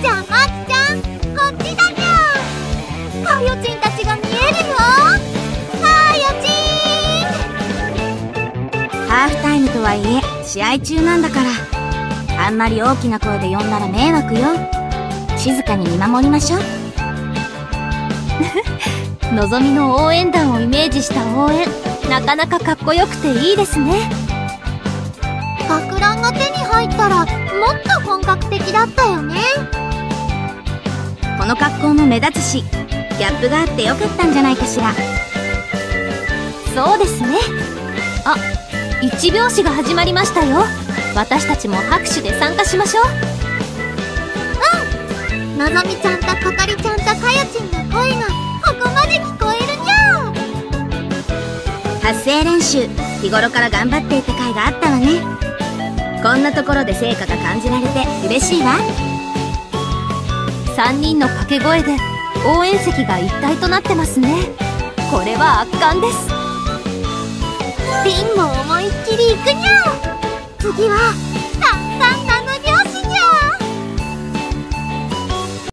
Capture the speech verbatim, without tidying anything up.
じゃあマキちゃん、こっちだにゃ。かよちんたちが見えるよ。かよちん。 ハーフタイムとはいえ試合中なんだから、あんまり大きな声で呼んだら迷惑よ。静かに見守りましょう。 のぞみの応援団をイメージした応援、なかなかかっこよくていいですね。 学ランが手に入ったらもっと本格的だったよね。 この格好も目立つし、ギャップがあってよかったんじゃないかしら。 そうですね。あ、一拍子が始まりましたよ。私たちも拍手で参加しましょう。 うん、のぞみちゃんとこかりちゃんとかよちんの声がここまで聞こえるにゃ。 発声練習、日頃から頑張っていた甲斐があったわね。こんなところで成果が感じられて嬉しいわ。 さんにんの掛け声で応援席が一体となってますね。これは圧巻です。 ピンも思いっきりいくにゃ。次はたくさん